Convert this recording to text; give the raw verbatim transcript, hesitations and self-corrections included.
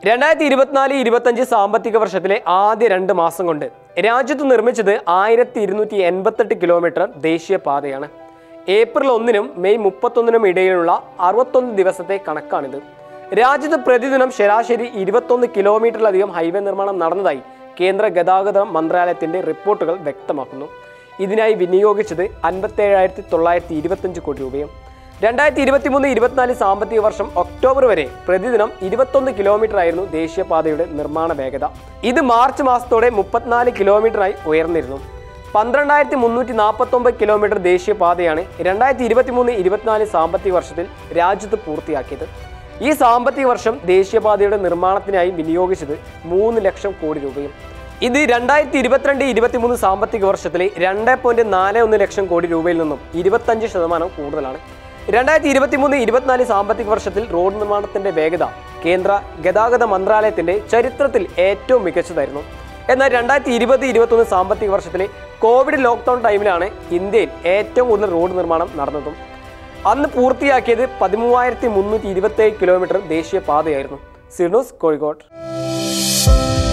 രണ്ടായിരത്തി ഇരുപത്തിനാല് ഇരുപത്തഞ്ച് സാമ്പത്തിക വർഷത്തിലെ ആദ്യ രണ്ട് മാസം കൊണ്ട് രാജ്യത്ത് നിർമ്മിച്ചത് ആയിരത്തി ഇരുന്നൂറ്റി എൺപത്തെട്ട് കിലോമീറ്റർ ദേശീയപാതയാണ്. ഏപ്രിൽ ഒന്നിനും മെയ് മുപ്പത്തൊന്നിനും ഇടയിലുള്ള അറുപത്തൊന്ന് ദിവസത്തെ കണക്കാണിത്. രാജ്യത്ത് പ്രതിദിനം ശരാശരി ഇരുപത്തൊന്ന് കിലോമീറ്ററിലധികം ഹൈവേ നിർമ്മാണം നടന്നതായി കേന്ദ്ര ഗതാഗത മന്ത്രാലയത്തിന്റെ റിപ്പോർട്ടുകൾ വ്യക്തമാക്കുന്നു. ഇതിനായി വിനിയോഗിച്ചത് അൻപത്തേഴായിരത്തി തൊള്ളായിരത്തി ഇരുപത്തഞ്ച് കോടി രൂപയും. രണ്ടായിരത്തി ഇരുപത്തി മൂന്ന് ഇരുപത്തിനാല് സാമ്പത്തിക വർഷം ഒക്ടോബർ വരെ പ്രതിദിനം ഇരുപത്തൊന്ന് കിലോമീറ്റർ ആയിരുന്നു ദേശീയപാതയുടെ നിർമ്മാണ വേഗത. ഇത് മാർച്ച് മാസത്തോടെ മുപ്പത്തിനാല് കിലോമീറ്ററായി ഉയർന്നിരുന്നു. പന്ത്രണ്ടായിരത്തി മുന്നൂറ്റി നാൽപ്പത്തി ഒമ്പത് കിലോമീറ്റർ ദേശീയപാതയാണ് രണ്ടായിരത്തി ഇരുപത്തി മൂന്ന് ഇരുപത്തിനാല് സാമ്പത്തിക വർഷത്തിൽ രാജ്യത്ത് പൂർത്തിയാക്കിയത്. ഈ സാമ്പത്തിക വർഷം ദേശീയപാതയുടെ നിർമ്മാണത്തിനായി വിനിയോഗിച്ചത് മൂന്ന് ലക്ഷം കോടി രൂപയും. ഇത് രണ്ടായിരത്തി ഇരുപത്തിരണ്ട് ഇരുപത്തി മൂന്ന് സാമ്പത്തിക വർഷത്തിലെ രണ്ട് പോയിന്റ് നാല് ഒന്ന് ലക്ഷം കോടി രൂപയിൽ നിന്നും ഇരുപത്തഞ്ച് ശതമാനം കൂടുതലാണ്. രണ്ടായിരത്തി ഇരുപത്തി മൂന്ന് ഇരുപത്തിനാല് സാമ്പത്തിക വർഷത്തിൽ റോഡ് നിർമ്മാണത്തിന്റെ വേഗത കേന്ദ്ര ഗതാഗത മന്ത്രാലയത്തിന്റെ ചരിത്രത്തിൽ ഏറ്റവും മികച്ചതായിരുന്നു. എന്നാൽ രണ്ടായിരത്തി ഇരുപത് ഇരുപത്തൊന്ന് സാമ്പത്തിക വർഷത്തിലെ കോവിഡ് ലോക്ക്ഡൌൺ ടൈമിലാണ് ഇന്ത്യയിൽ ഏറ്റവും കൂടുതൽ റോഡ് നിർമ്മാണം നടന്നതും. അന്ന് പൂർത്തിയാക്കിയത് പതിമൂവായിരത്തി മുന്നൂറ്റി ഇരുപത്തി ഏഴ് കിലോമീറ്റർ ദേശീയപാതയായിരുന്നു. C news Kozhikode.